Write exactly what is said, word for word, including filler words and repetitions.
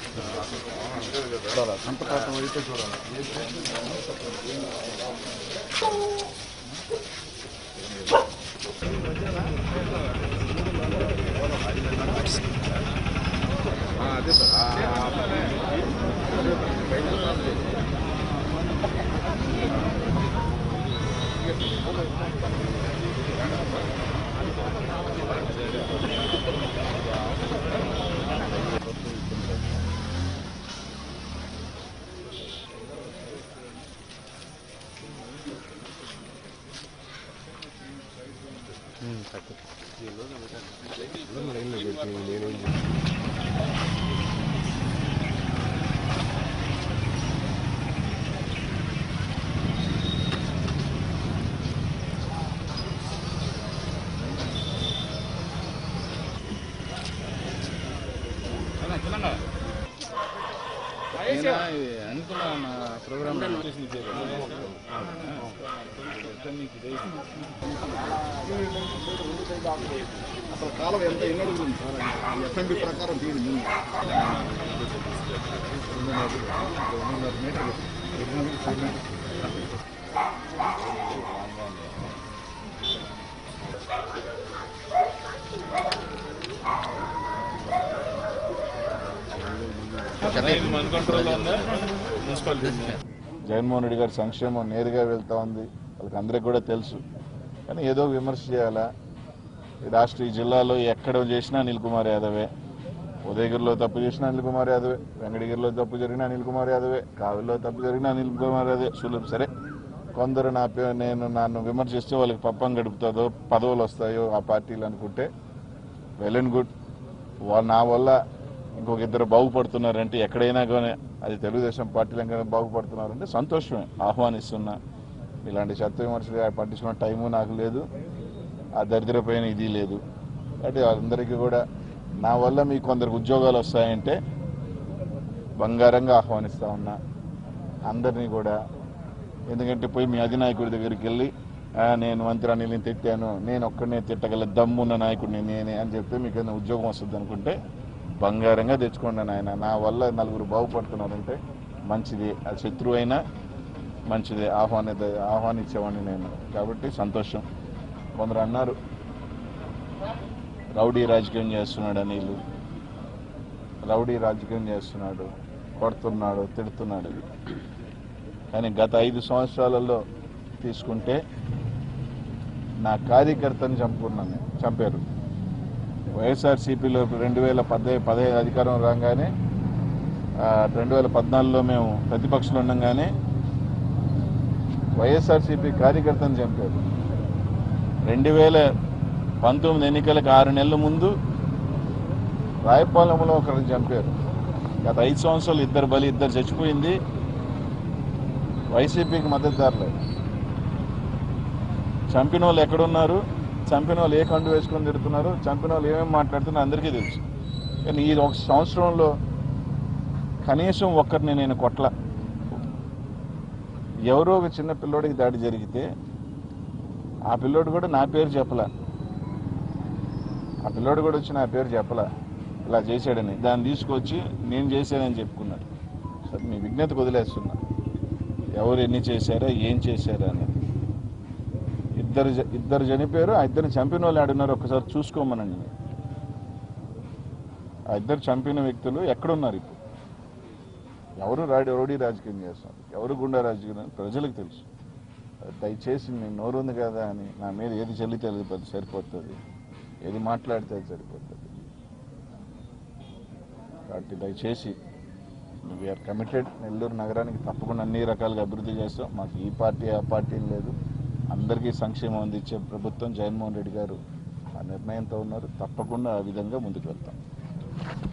చూడాలి సంతకాతం అయితే చూడాలి. అదే సార్ అనుకున్నా ప్రోగ్రామ్ అసలు కాలం ఎంత ఎన్ని అడుగుతుంది సార్ ఎఫ్ఎంబి ప్రకారం దీని రెండున్నర మీటర్లు జగన్మోహన్ రెడ్డి గారి సంక్షేమం నేరుగా వెళ్తా ఉంది, వాళ్ళకి అందరికి కూడా తెలుసు. కానీ ఏదో విమర్శ చేయాలా? ఈ రాష్ట్ర ఈ జిల్లాలో ఎక్కడ చేసినా అనిల్ కుమార్ యాదవే, ఉదయగిరిలో తప్పు చేసినా అనిల్ కుమార్ యాదవే, వెంకటగిరిలో తప్పు జరిగినా అనిల్ కుమార్ యాదవే, కావిలో తప్పు జరిగినా అనిల్ కుమార్ యాదవే. సులువు సరే, కొందరు నా నేను నన్ను విమర్శిస్తే వాళ్ళకి పప్పం గడుపుతుందో పదవులు వస్తాయో ఆ పార్టీలు అనుకుంటే వెల్ అండ్ గుడ్. నా వల్ల ఇంకొక ఇద్దరు బాగుపడుతున్నారంటే ఎక్కడైనా కానీ అది తెలుగుదేశం పార్టీలో కానీ బాగుపడుతున్నారంటే సంతోషమే, ఆహ్వానిస్తున్నా. ఇలాంటి చెత్త విమర్శలు పట్టించుకున్న టైము నాకు లేదు, ఆ దరిద్రపైన ఇది లేదు. అంటే అందరికీ కూడా నా వల్ల మీకు కొందరికి ఉద్యోగాలు వస్తాయంటే బంగారంగా ఆహ్వానిస్తూ ఉన్నా అందరినీ కూడా. ఎందుకంటే పోయి మీ అధినాయకుడి దగ్గరికి వెళ్ళి నేను మంత్రి అనిల్ని తిట్టాను, నేను ఒక్కడనే తిట్టగల దమ్మున్న నాయకుడిని నేనే అని చెప్తే మీకు ఏదైనా ఉద్యోగం వస్తుంది అనుకుంటే బంగారంగా తెచ్చుకోండి ఆయన. నా వల్ల నలుగురు బాగుపడుతున్నారంటే మంచిది, అది శత్రువు అయినా మంచిది, ఆహ్వాని ఆహ్వానించేవాడిని నేను. కాబట్టి సంతోషం. కొందరు అన్నారు రౌడీ రాజకీయం చేస్తున్నాడు అనిల్, రౌడీ రాజకీయం చేస్తున్నాడు, కొడుతున్నాడు, తిడుతున్నాడు. కానీ గత ఐదు సంవత్సరాలలో తీసుకుంటే నా కార్యకర్తను చంపుకున్నాను, చంపారు. వైఎస్ఆర్సీపీలో రెండు వేల పదే పదహైదు అధికారం రాగానే రెండు వేల పద్నాలుగులో మేము ప్రతిపక్షంలో ఉండగానే వైఎస్ఆర్సీపీ కార్యకర్తను చంపారు. రెండు వేల పంతొమ్మిది ఎన్నికలకు ఆరు నెలల ముందు రాయపాలెంలో ఒకరిని చంపారు. గత ఐదు సంవత్సరాలు ఇద్దరు బలి, ఇద్దరు చచ్చిపోయింది వైసీపీకి మద్దతుదారులే. చంపిన వాళ్ళు ఎక్కడున్నారు, చంపిన వాళ్ళు ఏ కండు వేసుకొని తిడుతున్నారు, చంపిన వాళ్ళు ఏమేమి మాట్లాడుతున్నారు అందరికీ తెలుసు. కానీ ఈ ఒక సంవత్సరంలో కనీసం ఒక్కరిని నేను కొట్ల. ఎవరో ఒక చిన్న పిల్లోడికి దాడి జరిగితే ఆ పిల్లోడు కూడా నా పేరు చెప్పలా, ఆ పిల్లోడు కూడా వచ్చి నా పేరు చెప్పలా ఇలా చేశాడని. దాన్ని తీసుకొచ్చి నేను చేశానని చెప్పుకున్నాడు. సరే మీ విజ్ఞతకు వదిలేస్తున్నా, ఎవరు ఎన్ని చేశారా ఏం చేశారా అని. ఇద్దరు ఇద్దరు చనిపోయారు, ఆ ఇద్దరు చంపిన వాళ్ళు ఆడున్నారు ఒకసారి చూసుకోమనండి. ఆ ఇద్దరు చంపిన వ్యక్తులు ఎక్కడున్నారు ఇప్పుడు? ఎవరు రాడి రౌడీ రాజకీయం చేస్తున్నారు, ఎవరు గుండా రాజకీయం ప్రజలకు తెలుసు. దయచేసి నేను నోరు ఉంది కదా అని నా మీద ఏది చెల్లితే అది సరిపోతుంది, ఏది మాట్లాడితే అది సరిపోతుంది. కాబట్టి దయచేసి వీఆర్ కమిటెడ్. నెల్లూరు నగరానికి తప్పకుండా అన్ని రకాలుగా అభివృద్ధి చేస్తాం. మాకు ఈ పార్టీ ఆ పార్టీ లేదు, అందరికీ సంక్షేమం అందించే ప్రభుత్వం జగన్మోహన్ రెడ్డి గారు ఆ నిర్ణయంతో ఉన్నారు. తప్పకుండా ఆ విధంగా ముందుకు వెళ్తాం.